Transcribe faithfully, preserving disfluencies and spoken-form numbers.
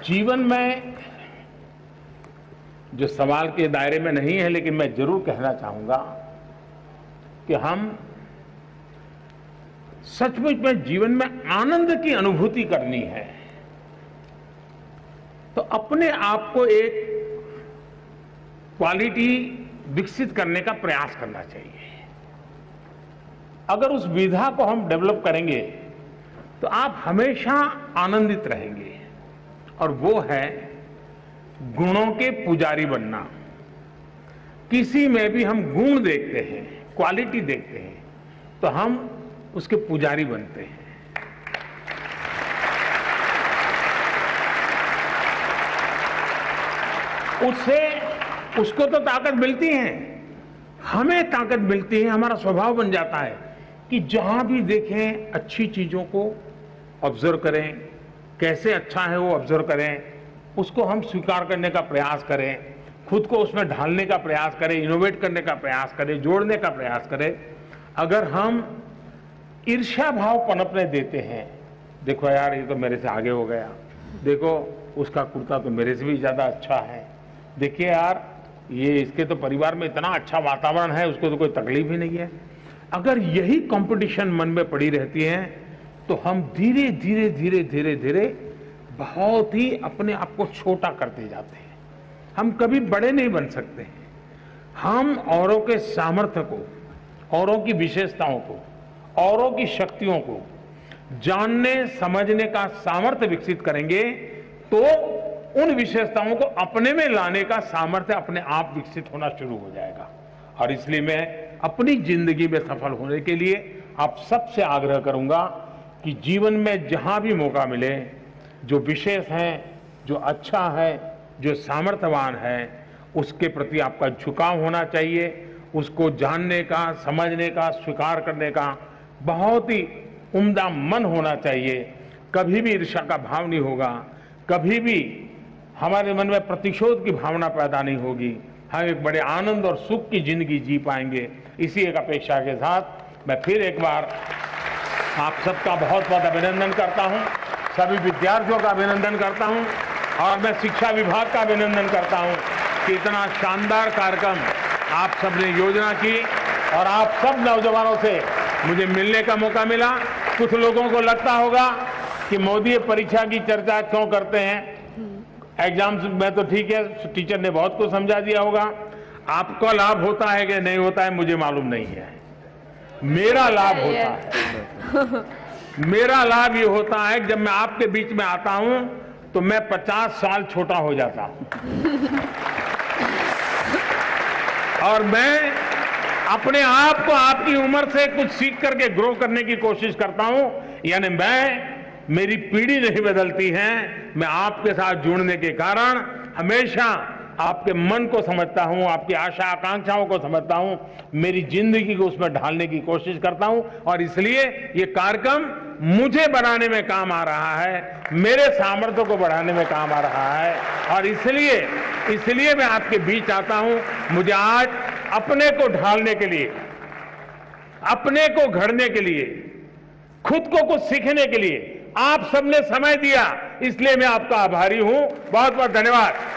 जीवन में जो सवाल के दायरे में नहीं है, लेकिन मैं जरूर कहना चाहूंगा कि हम सचमुच में जीवन में आनंद की अनुभूति करनी है तो अपने आप को एक क्वालिटी विकसित करने का प्रयास करना चाहिए। अगर उस विधा को हम डेवलप करेंगे तो आप हमेशा आनंदित रहेंगे, और वो है गुणों के पुजारी बनना। किसी में भी हम गुण देखते हैं, क्वालिटी देखते हैं, तो हम उसके पुजारी बनते हैं। उससे उसको तो ताकत मिलती है, हमें ताकत मिलती है, हमारा स्वभाव बन जाता है कि जहां भी देखें अच्छी चीजों को ऑब्जर्व करें, कैसे अच्छा है वो ऑब्जर्व करें, उसको हम स्वीकार करने का प्रयास करें, खुद को उसमें ढालने का प्रयास करें, इनोवेट करने का प्रयास करें, जोड़ने का प्रयास करें। अगर हम ईर्ष्या भाव पनपने देते हैं, देखो यार ये तो मेरे से आगे हो गया, देखो उसका कुर्ता तो मेरे से भी ज्यादा अच्छा है, देखिए यार ये इसके तो परिवार में इतना अच्छा वातावरण है, उसको तो कोई तकलीफ ही नहीं है। अगर यही कंपटीशन मन में पड़ी रहती है तो हम धीरे धीरे धीरे धीरे धीरे बहुत ही अपने आप को छोटा करते जाते हैं। हम कभी बड़े नहीं बन सकते हैं। हम औरों के सामर्थ्य को, औरों की विशेषताओं को, औरों की शक्तियों को जानने समझने का सामर्थ्य विकसित करेंगे तो उन विशेषताओं को अपने में लाने का सामर्थ्य अपने आप विकसित होना शुरू हो जाएगा। और इसलिए मैं अपनी जिंदगी में सफल होने के लिए आप सबसे आग्रह करूंगा कि जीवन में जहां भी मौका मिले, जो विशेष है, जो अच्छा है, जो सामर्थ्यवान है, उसके प्रति आपका झुकाव होना चाहिए। उसको जानने का, समझने का, स्वीकार करने का बहुत ही उम्दा मन होना चाहिए। कभी भी ईर्ष्या का भाव नहीं होगा, कभी भी हमारे मन में प्रतिशोध की भावना पैदा नहीं होगी। हम एक बड़े आनंद और सुख की जिंदगी जी पाएंगे। इसी एक अपेक्षा के साथ मैं फिर एक बार आप सबका बहुत बहुत अभिनंदन करता हूं, सभी विद्यार्थियों का अभिनंदन करता हूं, और मैं शिक्षा विभाग का अभिनंदन करता हूं कि इतना शानदार कार्यक्रम आप सबने योजना की और आप सब नौजवानों से मुझे मिलने का मौका मिला। कुछ लोगों को लगता होगा कि मोदी परीक्षा की चर्चा क्यों करते हैं, एग्जाम्स में तो ठीक है, टीचर ने बहुत कुछ समझा दिया होगा। आपका लाभ होता है कि नहीं होता है मुझे मालूम नहीं है, मेरा लाभ होता है। मेरा लाभ ये होता है कि जब मैं आपके बीच में आता हूं तो मैं पचास साल छोटा हो जाता हूं और मैं अपने आप को आपकी उम्र से कुछ सीख करके ग्रो करने की कोशिश करता हूं। यानी मैं, मेरी पीढ़ी नहीं बदलती है, मैं आपके साथ जुड़ने के कारण हमेशा आपके मन को समझता हूं, आपकी आशा आकांक्षाओं को समझता हूं, मेरी जिंदगी को उसमें ढालने की कोशिश करता हूं। और इसलिए ये कार्यक्रम मुझे बनाने में काम आ रहा है, मेरे सामर्थ्य को बढ़ाने में काम आ रहा है। और इसलिए इसलिए मैं आपके बीच आता हूं। मुझे आज अपने को ढालने के लिए, अपने को घड़ने के लिए, खुद को कुछ सीखने के लिए आप सबने समय दिया, इसलिए मैं आपका आभारी हूं। बहुत बहुत धन्यवाद।